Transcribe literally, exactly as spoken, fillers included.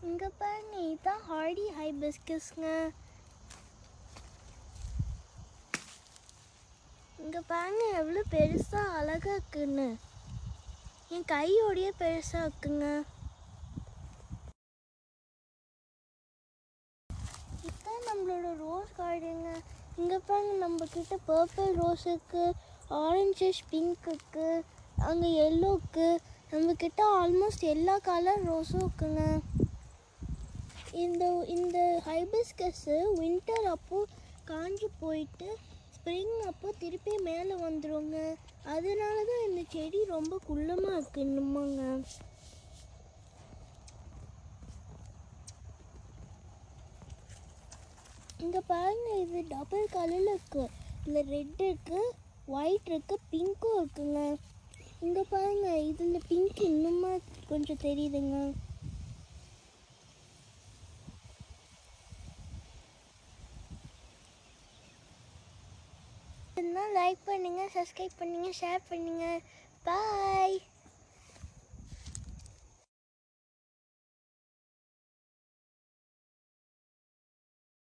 இங்க பாருங்க, இதுதான் ஹார்டி ஹைபிஸ்கஸ்ங்க. இங்க பாருங்க எவ்வளோ பெருசா அழகா இருக்குன்னு. என் கையோடைய பெருசா இருக்குங்க. இதுதான் நம்மளோட ரோஸ் கார்டுங்க. இங்க பாருங்க, நம்ம கிட்ட பர்பிள் ரோஸ் இருக்கு, ஆரஞ்சிஷ் பிங்க் இருக்கு, அங்கே எல்லோக்கு. நம்ம கிட்ட ஆல்மோஸ்ட் எல்லா கலர் ரோஸும் இருக்குங்க. இந்த இந்த ஹைபிஸ்கஸ்ஸு வின்டர் அப்போ காஞ்சி போயிட்டு ஸ்ப்ரிங் அப்போ திருப்பி மேலே வந்துடுங்க. அதனால தான் இந்த செடி ரொம்ப குள்ளமாக இருக்கு இன்னுமாங்க. இங்கே பாருங்க, இது டபுள் கலரில் இருக்குது. இதில் ரெட் இருக்குது, ஒயிட் இருக்குது, பிங்க்கும் இருக்குங்க. இங்கே பாருங்க, இதில் பிங்க் இன்னுமா கொஞ்சம் தெரியுதுங்க. லைக் பண்ணுங்கள், சப்ஸ்கிரைப் பண்ணுங்கள், ஷேர் பண்ணுங்கள். பாய்.